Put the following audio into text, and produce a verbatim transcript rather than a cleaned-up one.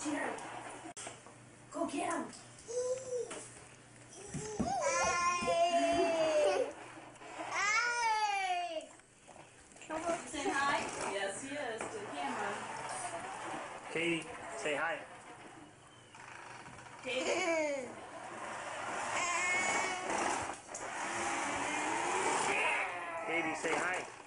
Jerry. Go get him. Say hi. Yes, he is. To the camera. Katie, say hi. Katie. Katie, say hi.